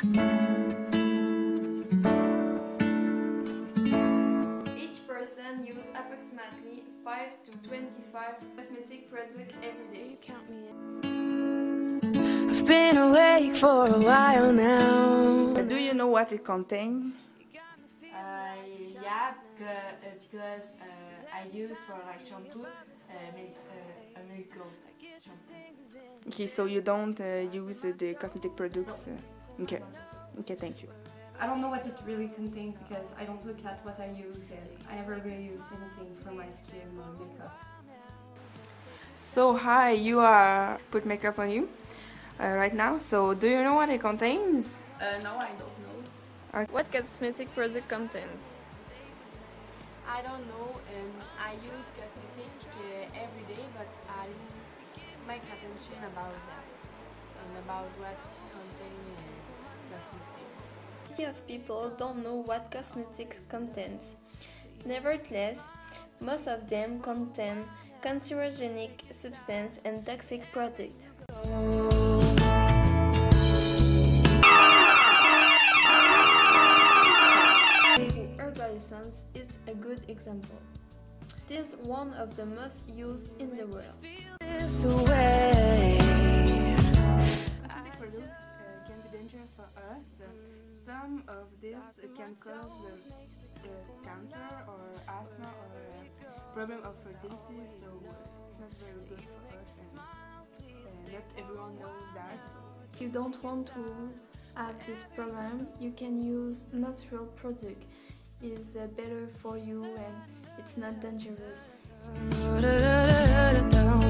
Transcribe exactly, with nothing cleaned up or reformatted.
Each person uses approximately five to twenty-five cosmetic products every day. Count me in. I've been awake for a while now. Do you know what it contains? Uh, yeah, because, uh, because uh, I use for like shampoo, uh, milk, uh, a milk gold shampoo. Okay, so you don't uh, use uh, the cosmetic products? Uh, okay, okay, thank you. I don't know what it really contains because I don't look at what I use and I never really use anything for my skin or makeup. So hi, you are put makeup on you uh, right now, so do you know what it contains? Uh, no, I don't know. Okay. What cosmetic product contains? I don't know. Um, I use cosmetic uh, every day, but I didn't make attention about that and about what contains uh, cosmetic. Many of people don't know what cosmetics contains. Nevertheless, most of them contain cancerogenic substances and toxic products. Herbal essence is a good example. It is one of the most used in the world. Cosmetic products uh, can be dangerous for us. Some of this can cause uh, uh, cancer or asthma or uh, problem of fertility, so uh, it's not very good for us, and uh, not everyone knows that. If you don't want to have this problem, you can use natural product. It's uh, better for you and it's not dangerous.